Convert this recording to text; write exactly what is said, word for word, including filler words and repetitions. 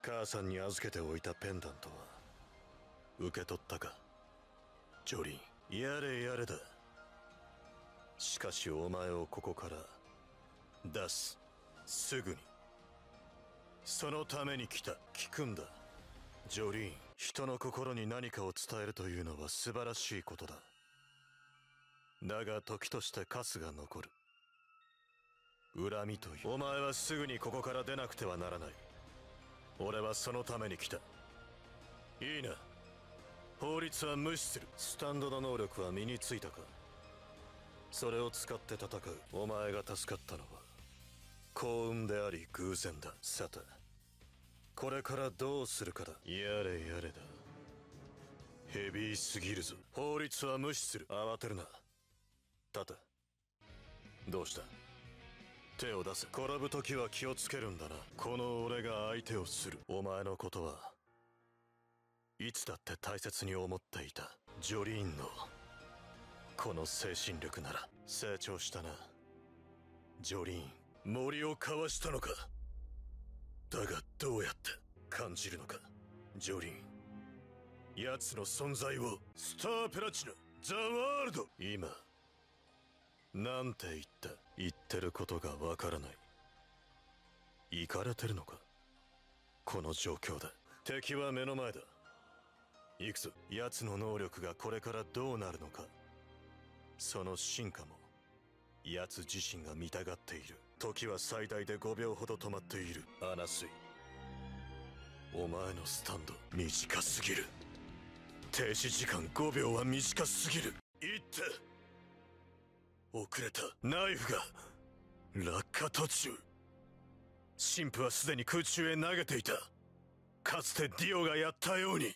母さんに預けておいたペンダントは受け取ったか、ジョリーン。やれやれだ。しかしお前をここから出す、すぐに。そのために来た。聞くんだジョリーン。人の心に何かを伝えるというのは素晴らしいことだ。だが時としてカスが残る。恨みという。お前はすぐにここから出なくてはならない。俺はそのために来た。いいな。法律は無視する。スタンドの能力は身についたか。それを使って戦う。お前が助かったのは幸運であり偶然だ。さてこれからどうするかだ。やれやれだ。ヘビーすぎるぞ。法律は無視する。慌てるな。立て。どうした。手を出せ。転ぶ時は気をつけるんだな。この俺が相手をする。お前のことはいつだって大切に思っていた。ジョリーンのこの精神力なら。成長したなジョリーン。森をかわしたのか。だがどうやって感じるのかジョリーン。奴の存在を。スタープラチナザ・ワールド。今なんて言った。言ってることがわからない。イカれてるのかこの状況で。敵は目の前だ。行くぞ。奴の能力がこれからどうなるのか、その進化も奴自身が見たがっている。時は最大でごびょうほど止まっている。アナスイ、お前のスタンド短すぎる。停止時間ごびょうは短すぎる。いって遅れた。ナイフが落下途中。神父はすでに空中へ投げていた。かつてディオがやったように。